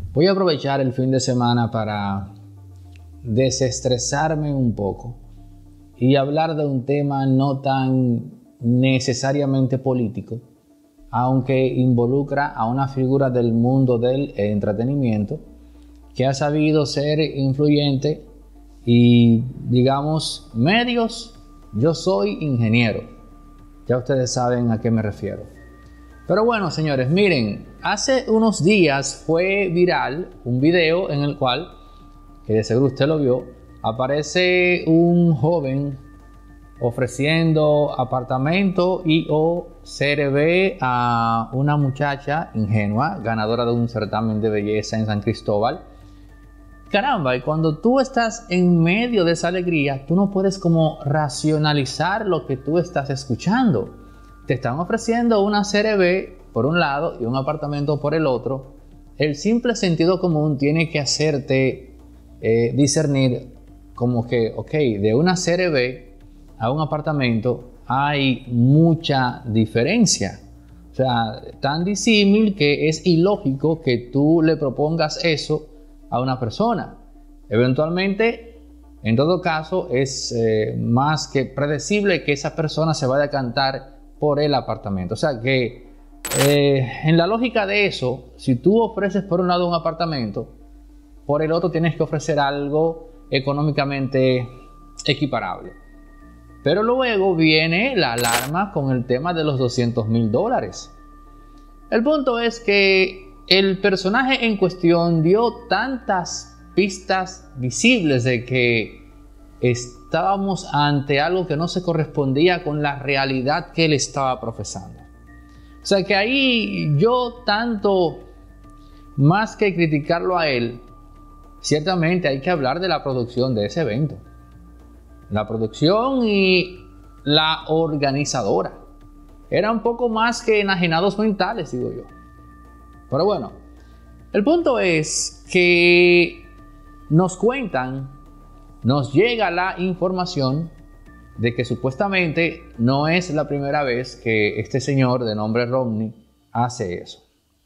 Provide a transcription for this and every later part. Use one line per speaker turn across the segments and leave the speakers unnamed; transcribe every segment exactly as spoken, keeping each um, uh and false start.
Voy a aprovechar el fin de semana para desestresarme un poco y hablar de un tema no tan necesariamente político, aunque involucra a una figura del mundo del entretenimiento que ha sabido ser influyente y, digamos, medios. Yo soy ingeniero, ya ustedes saben a qué me refiero. Pero bueno, señores, miren, hace unos días fue viral un video en el cual, que de seguro usted lo vio, aparece un joven ofreciendo apartamento y o C R B a una muchacha ingenua, ganadora de un certamen de belleza en San Cristóbal. Caramba, y cuando tú estás en medio de esa alegría, tú no puedes como racionalizar lo que tú estás escuchando. Te están ofreciendo una C R B por un lado y un apartamento por el otro. El simple sentido común tiene que hacerte eh, discernir como que, ok, de una C R B a un apartamento hay mucha diferencia. O sea, tan disímil que es ilógico que tú le propongas eso a una persona. Eventualmente, en todo caso, es eh, más que predecible que esa persona se vaya a cantar por el apartamento. O sea que eh, en la lógica de eso, si tú ofreces por un lado un apartamento, por el otro tienes que ofrecer algo económicamente equiparable. Pero luego viene la alarma con el tema de los doscientos mil dólares. El punto es que el personaje en cuestión dio tantas pistas visibles de que estábamos ante algo que no se correspondía con la realidad que él estaba profesando. O sea que ahí yo, tanto más que criticarlo a él, ciertamente hay que hablar de la producción de ese evento. La producción y la organizadora. Era un poco más que enajenados mentales, digo yo. Pero bueno, el punto es que nos cuentan, nos llega la información de que supuestamente no es la primera vez que este señor de nombre Romney hace eso.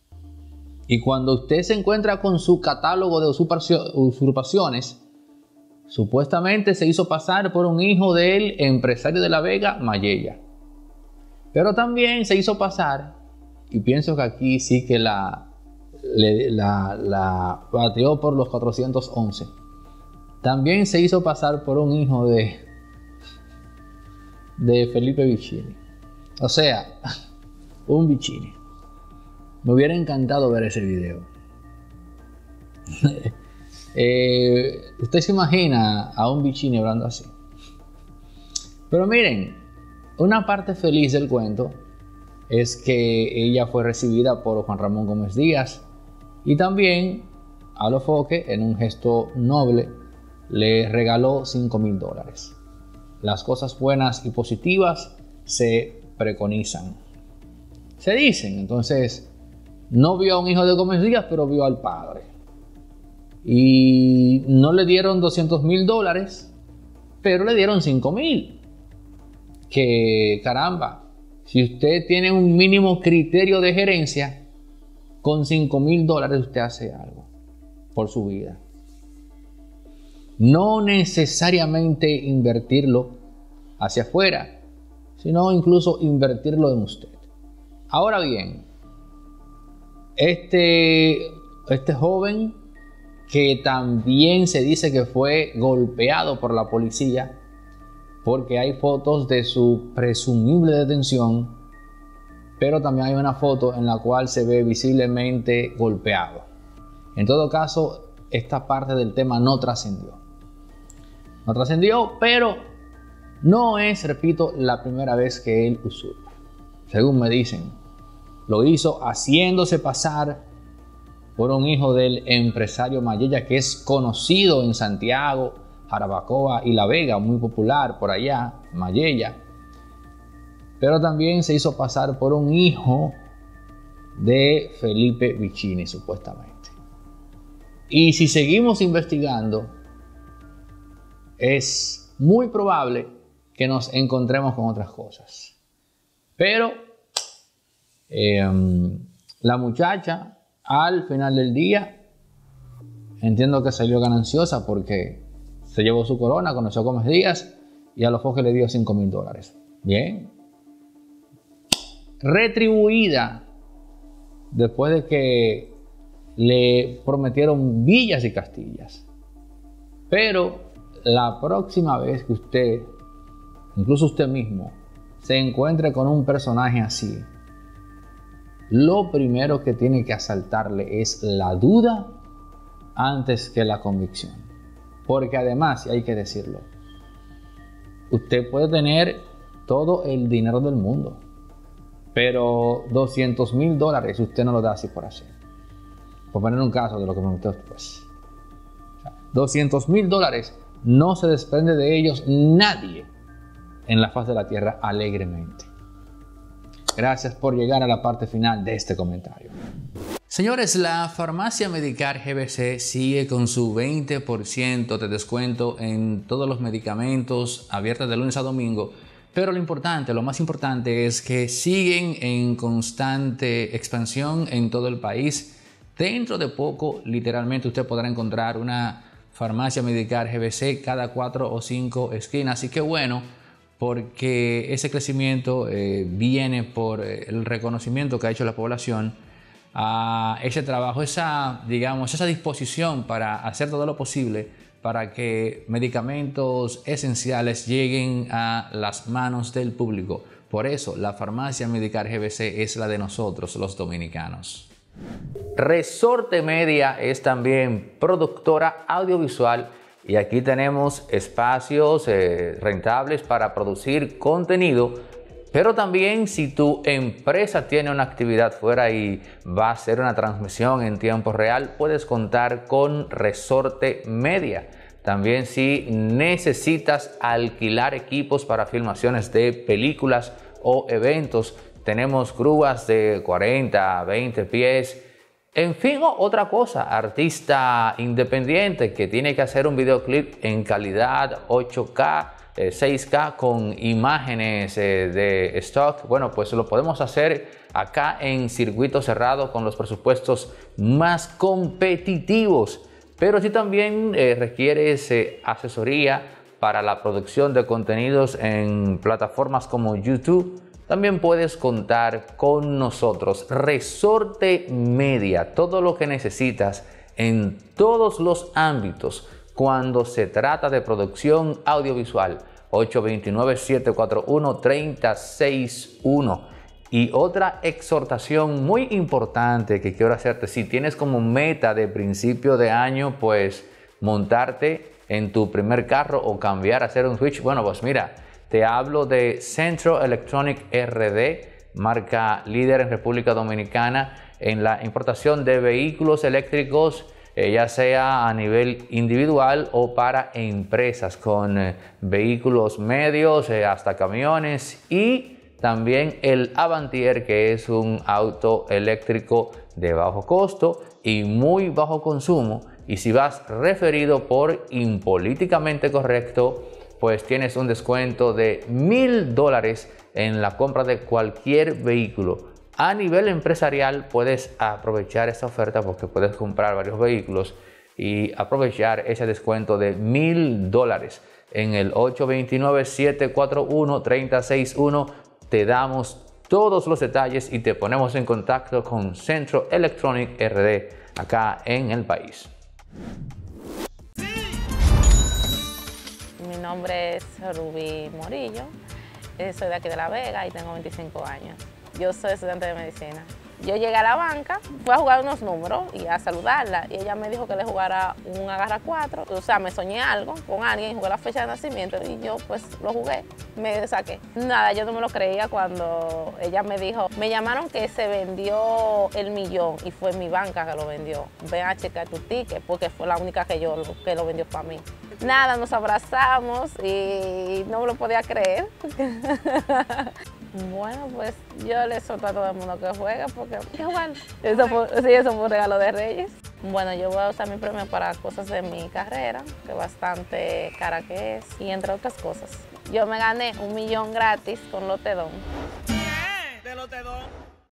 Y cuando usted se encuentra con su catálogo de usurpaciones, supuestamente se hizo pasar por un hijo del empresario de La Vega, Mayella. Pero también se hizo pasar, y pienso que aquí sí que la, la, la bateó por los cuatrocientos once. También se hizo pasar por un hijo de, de Felipe Vicini. O sea, un Vicini. Me hubiera encantado ver ese video. eh, Usted se imagina a un Vicini hablando así. Pero miren, una parte feliz del cuento es que ella fue recibida por Juan Ramón Gómez Díaz y también a lo Foque, en un gesto noble, le regaló cinco mil dólares. Las cosas buenas y positivas se preconizan, se dicen. Entonces, no vio a un hijo de Gómez Díaz, pero vio al padre. Y no le dieron doscientos mil dólares, pero le dieron cinco mil. Que caramba, si usted tiene un mínimo criterio de gerencia, con cinco mil dólares usted hace algo por su vida. No necesariamente invertirlo hacia afuera, sino incluso invertirlo en usted. Ahora bien, este, este joven que también se dice que fue golpeado por la policía, porque hay fotos de su presumible detención, pero también hay una foto en la cual se ve visiblemente golpeado. En todo caso, esta parte del tema no trascendió. No trascendió, pero no es, repito, la primera vez que él usurpa. Según me dicen, lo hizo haciéndose pasar por un hijo del empresario Mayella, que es conocido en Santiago, Jarabacoa y La Vega, muy popular por allá, Mayella. Pero también se hizo pasar por un hijo de Felipe Vicini, supuestamente. Y si seguimos investigando, es muy probable que nos encontremos con otras cosas. Pero eh, la muchacha, al final del día, entiendo que salió gananciosa porque se llevó su corona, conoció a Gómez Díaz y a los Foques le dio cinco mil dólares. Bien. Retribuida después de que le prometieron villas y castillas. Pero la próxima vez que usted, incluso usted mismo, se encuentre con un personaje así, lo primero que tiene que asaltarle es la duda antes que la convicción. Porque además, y hay que decirlo, usted puede tener todo el dinero del mundo, pero doscientos mil dólares usted no lo da así por así. Por poner un caso de lo que me prometió después. O sea, doscientos mil dólares no se desprende de ellos nadie en la faz de la tierra alegremente. Gracias por llegar a la parte final de este comentario. Señores, la farmacia Medicar G B C sigue con su veinte por ciento de descuento en todos los medicamentos, abiertas de lunes a domingo. Pero lo importante, lo más importante es que siguen en constante expansión en todo el país. Dentro de poco, literalmente, usted podrá encontrar una farmacia Medicar G B C cada cuatro o cinco esquinas. Así que bueno, porque ese crecimiento eh, viene por el reconocimiento que ha hecho la población a ese trabajo, esa, digamos, esa disposición para hacer todo lo posible para que medicamentos esenciales lleguen a las manos del público. Por eso, la farmacia Medicar G B C es la de nosotros, los dominicanos. Resorte Media es también productora audiovisual y aquí tenemos espacios eh, rentables para producir contenido, pero también si tu empresa tiene una actividad fuera y va a hacer una transmisión en tiempo real, puedes contar con Resorte Media. También si necesitas alquilar equipos para filmaciones de películas o eventos, tenemos grúas de cuarenta, veinte pies. En fin, otra cosa, artista independiente que tiene que hacer un videoclip en calidad ocho K, eh, seis K con imágenes eh, de stock, bueno, pues lo podemos hacer acá en circuito cerrado con los presupuestos más competitivos. Pero si también eh, requieres eh, asesoría para la producción de contenidos en plataformas como YouTube, también puedes contar con nosotros. Resorte Media, todo lo que necesitas en todos los ámbitos cuando se trata de producción audiovisual. ocho dos nueve, siete cuatro uno, tres cero seis uno. Y otra exhortación muy importante que quiero hacerte, si tienes como meta de principio de año, pues montarte en tu primer carro o cambiar a hacer un switch, bueno, pues mira, te hablo de Centro Electronic R D, marca líder en República Dominicana en la importación de vehículos eléctricos, eh, ya sea a nivel individual o para empresas, con eh, vehículos medios eh, hasta camiones, y también el Avantier, que es un auto eléctrico de bajo costo y muy bajo consumo. Y si vas referido por Impolíticamente Correcto, pues tienes un descuento de mil dólares en la compra de cualquier vehículo. A nivel empresarial puedes aprovechar esta oferta porque puedes comprar varios vehículos y aprovechar ese descuento de mil dólares. En el ocho dos nueve, siete cuatro uno, tres cero seis uno te damos todos los detalles y te ponemos en contacto con Centro Electronic R D acá en el país.
Mi nombre es Rubí Morillo, soy de aquí de La Vega y tengo veinticinco años. Yo soy estudiante de medicina. Yo llegué a la banca, fui a jugar unos números y a saludarla, y ella me dijo que le jugara un agarra cuatro. O sea, me soñé algo con alguien, jugué la fecha de nacimiento y yo pues lo jugué, me saqué. Nada, yo no me lo creía cuando ella me dijo, me llamaron que se vendió el millón y fue mi banca que lo vendió. Ven a checar tu ticket porque fue la única que yo que lo vendió para mí. Nada, nos abrazamos y no me lo podía creer. Bueno, pues yo le exhorto a todo el mundo que juegue porque hay que jugar. Eso fue, sí, eso fue un regalo de Reyes. Bueno, yo voy a usar mi premio para cosas de mi carrera, que bastante cara que es, y entre otras cosas. Yo me gané un millón gratis con Lotedón.
¿Qué? ¿De Lotedón?